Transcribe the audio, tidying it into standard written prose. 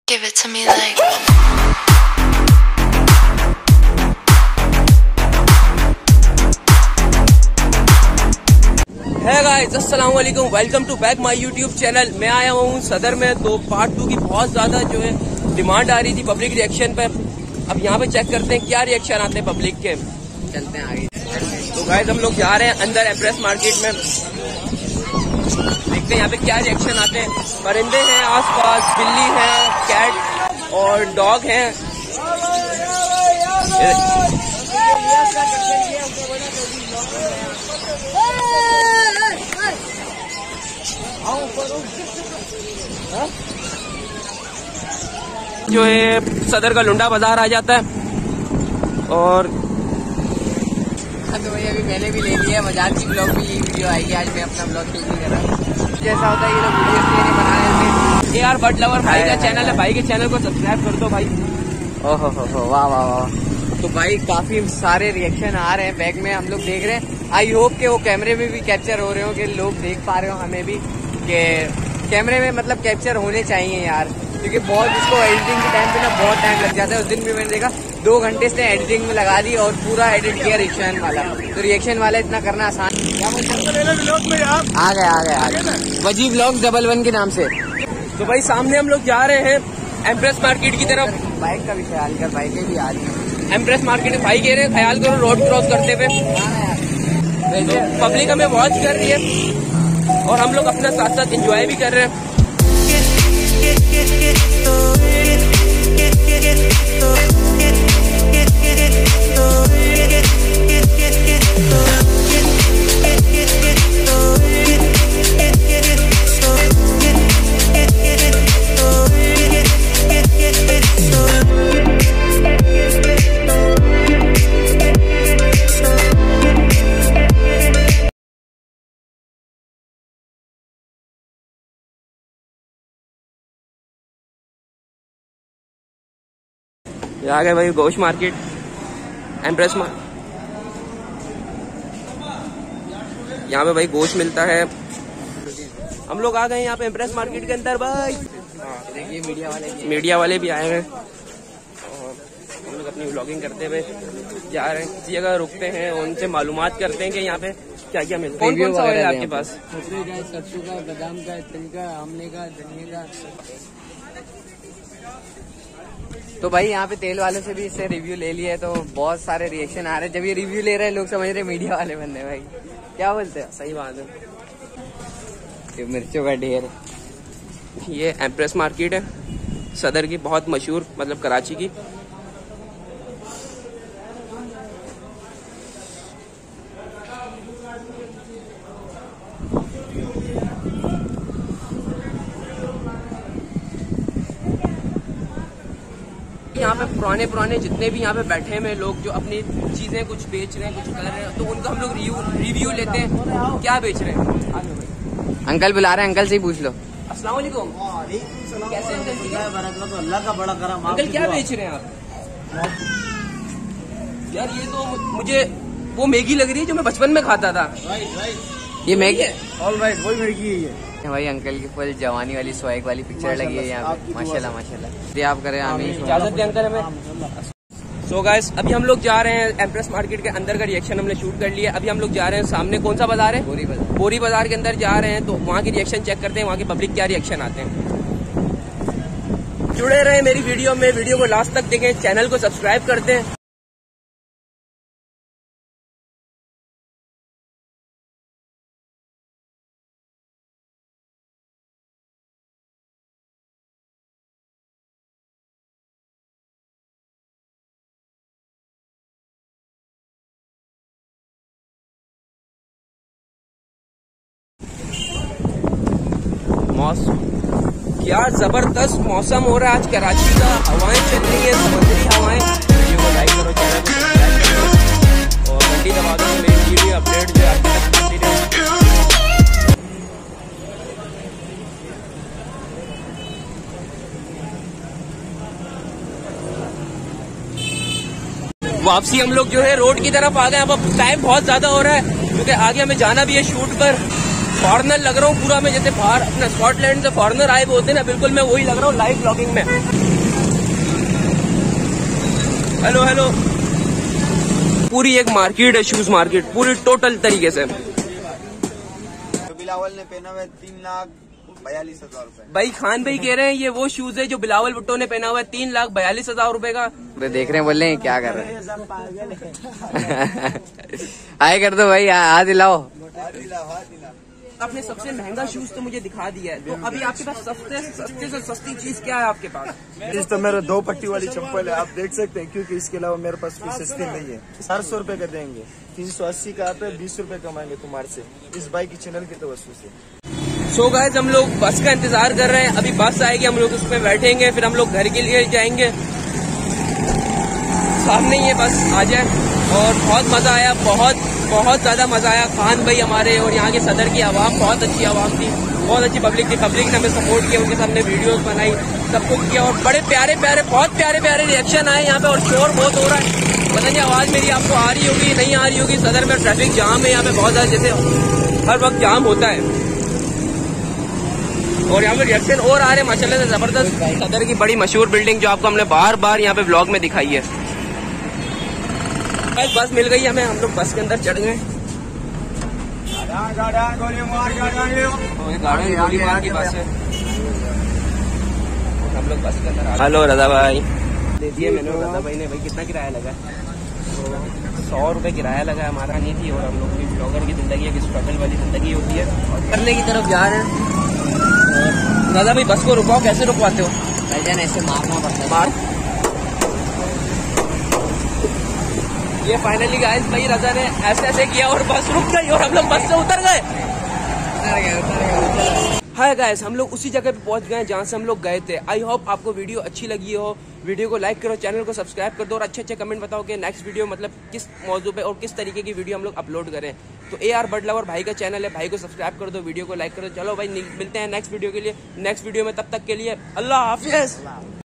Give it to me like है guys, अस्सलाम वालेकुम, welcome to back my YouTube channel. मैं आया हूँ सदर में। तो पार्ट 2 की बहुत ज्यादा जो है डिमांड आ रही थी पब्लिक रिएक्शन पे। अब यहाँ पे चेक करते हैं क्या रिएक्शन आते हैं पब्लिक के। चलते हैं आगे। तो गाइस हम लोग जा रहे हैं अंदर एम्प्रेस मार्केट में, देखते हैं यहाँ पे क्या रिएक्शन आते हैं। परिंदे हैं आसपास, बिल्ली है, कैट और डॉग हैं। जो है सदर का लुंडा बाजार आ जाता है। और तो भाई अभी मैंने भी ले लिया मजाक की ब्लॉग में यही वीडियो आएगी। आज मैं अपना ब्लॉग शूट नहीं कर रहा। जैसा होता है ये लोग वीडियो इसलिए नहीं बना रहे थे। यार बर्ड लवर भाई का चैनल है, भाई के चैनल को सब्सक्राइब कर दो भाई। ओहो हो वाह वाह वाह। तो भाई काफी सारे रिएक्शन आ रहे हैं बैक में, हम लोग देख रहे हैं। आई होप के वो कैमरे में भी कैप्चर हो रहे हो, कि लोग देख पा रहे हो हमें भी, कि कैमरे में मतलब कैप्चर होने चाहिए यार। क्योंकि बहुत इसको एडिटिंग के टाइम पे ना बहुत टाइम लग जाता है। उस दिन भी मैंने देखा 2 घंटे से एडिटिंग में लगा दी और पूरा एडिट किया रिएक्शन वाला। तो रिएक्शन वाला इतना करना आसान आ गए वजी ब्लॉग 11 के नाम से। तो भाई सामने हम लोग जा रहे हैं एम्प्रेस मार्केट की तरफ। बाइक का भी ख्याल कर, बाइकें भी आ रही हैं। एम्प्रेस मार्केट भाई कह रहे हैं ख्याल करो रोड क्रॉस करते हुए। तो पब्लिक हमें वॉच कर रही है और हम लोग अपना साथ साथ एंजॉय भी कर रहे हैं। आ गए भाई गोश्त मार्केट, एम्प्रेस मार्केट। यहाँ पे भाई गोश्त मिलता है। हम लोग आ गए यहाँ पे एम्प्रेस मार्केट के अंदर भाई। देखिए मीडिया वाले भी आए हैं और हम लोग अपनी व्लॉगिंग करते हुए जा रहे हैं। किसी जगह रुकते हैं, उनसे मालूमात करते हैं कि यहाँ पे क्या क्या मिलता है। कौन सा ऑयल है आपके पास? सरसों का, बादाम का, तिल का, आमले का, धनिया का। तो भाई यहाँ पे तेल वालों से भी इससे रिव्यू ले लिया है। तो बहुत सारे रिएक्शन आ रहे हैं। जब ये रिव्यू ले रहे हैं लोग समझ रहे मीडिया वाले बंदे। भाई क्या बोलते हैं? सही बात है। ये मिर्चों का ढेर। ये एम्प्रेस मार्केट है सदर की, बहुत मशहूर, मतलब कराची की। यहाँ पे पुराने जितने भी यहाँ पे बैठे हुए लोग जो अपनी चीजें कुछ बेच रहे हैं, कुछ कर रहे हैं, तो उनका हम लोग रिव्यू लेते हैं क्या बेच रहे हैं। अंकल बुला रहे हैं, अंकल से ही पूछ लो। अस्सलाम वालेकुम। कैसे अंकल? अल्लाह का बड़ा करम। अंकल क्या बेच रहे हैं आप? यार ये तो मुझे वो मैगी लग रही है जो मैं बचपन में खाता था। ये मैगी? ऑल राइट, वही मैगी है ये। भाई अंकल की फुल जवानी वाली स्वैग वाली पिक्चर लगी है यहाँ पे। माशाल्लाह माशाल्लाह। ये आप करें, हमें इजाजत दे अंकल हमें। सो गाइस अभी हम लोग जा रहे हैं एम्प्रेस मार्केट के अंदर का रिएक्शन हमने शूट कर लिया। अभी हम लोग जा रहे हैं सामने, कौन सा बाजार है? बोरी बाजार के अंदर जा रहे हैं। तो वहाँ की रिएक्शन चेक करते हैं, वहाँ के पब्लिक क्या रिएक्शन आते हैं। जुड़े रहे मेरी वीडियो में, वीडियो को लास्ट तक देखें, चैनल को सब्सक्राइब करते हैं। क्या जबरदस्त मौसम हो रहा है आज कराची का। हवाएं चल रही है, समुद्री हवाएं। वीडियो को लाइक करो, चैनल को सब्सक्राइब करो और घंटी दबा दो। मेरी वीडियो अपडेट जो आपके तक पहुंचती रहे। वापसी हम लोग जो है रोड की तरफ आ गए। अब टाइम बहुत ज्यादा हो रहा है क्योंकि आगे हमें जाना भी है शूट पर। फॉरनर लग रहा हूँ पूरा मैं, जैसे बाहर अपना स्कॉटलैंड से फॉरनर आए होते ना, बिल्कुल मैं वही लग रहा हूँ लाइव ब्लॉगिंग में। Hello hello. पूरी एक मार्केट है, शूज मार्केट पूरी टोटल तरीके से। बिलावल ने पहना हुआ 3,42,000 रुपए। भाई खान भाई कह रहे हैं ये वो शूज है जो बिलावल भुट्टो ने पहना हुआ है 3,42,000 रुपए का। देख रहे हैं, बोल रहे हैं क्या कर रहे हैं। हाय कर दो भाई, हाथ दिलाओ। आपने सबसे महंगा शूज तो मुझे दिखा दिया है, तो अभी आपके पास सस्ते से सस्ती चीज क्या है आपके पास? इस तो मेरा 2 पट्टी वाली चप्पल है, आप देख सकते हैं, क्योंकि इसके अलावा मेरे पास कोई सस्ती नहीं है। 400 रुपए का देंगे, 380 का आता है, 20 रुपए कमाएंगे तुम्हारे से, इस बाइक की चैनल की तो वस्तु से। सो गाइस हम लोग बस का इंतजार कर रहे हैं, अभी बस आएगी, हम लोग उसमें बैठेंगे, फिर हम लोग घर के लिए जाएंगे। सामने ही है बस, आ जाए। और बहुत मजा आया, बहुत ज्यादा मजा आया। खान भाई हमारे और यहाँ के सदर की आवाम बहुत अच्छी आवाम थी, बहुत अच्छी पब्लिक थी। पब्लिक ने हमें सपोर्ट किया, उनके सामने वीडियोस बनाई, सब कुछ किया, और बड़े बहुत प्यारे रिएक्शन आए यहाँ पे। और शोर बहुत हो रहा है, पता नहीं आवाज मेरी आपको आ रही होगी नहीं आ रही होगी। सदर में ट्रैफिक जाम है यहाँ पे बहुत ज्यादा, जैसे हर वक्त जाम होता है। और यहाँ पे रिएक्शन और आ रहे हैं माशाल्लाह से जबरदस्त। सदर की बड़ी मशहूर बिल्डिंग जो आपको हमने बार यहाँ पे ब्लॉग में दिखाई है। बस मिल गई हमें, हम लोग बस के अंदर चढ़ गए। गोली मार की बस है, हम लोग बस के अंदर। हेलो रजा भाई, दे दिए मैंने। रजा भाई ने भाई कितना किराया लगा? 100 रुपए किराया लगा हमारा नहीं थी। और हम लोग की ब्लॉगर की जिंदगी एक स्ट्रगल वाली जिंदगी होती है, और करने की तरफ जा रहे हैं। दादा भाई बस को रुकाओ, कैसे रुकवाते हो? भाईजान ऐसे मारना पड़ता है। मार। ये फाइनली गाइस भाई रजा ने ऐसे किया और बस रुक गई और हम लोग बस से उतर गए। हाय गाइस, हम लोग उसी जगह पे पहुंच गए जहां से हम लोग गए थे। आई होप आपको वीडियो अच्छी लगी हो। वीडियो को लाइक करो, चैनल को सब्सक्राइब कर दो, और अच्छे कमेंट बताओ कि नेक्स्ट वीडियो मतलब किस मौजू पे और किस तरीके की वीडियो हम लोग अपलोड करें। तो AR बर्ड लवर भाई का चैनल है, भाई को सब्सक्राइब कर दो, वीडियो को लाइक कर दो। चलो भाई मिलते हैं नेक्स्ट वीडियो के लिए, नेक्स्ट वीडियो में। तब तक के लिए अल्लाह हाफिज।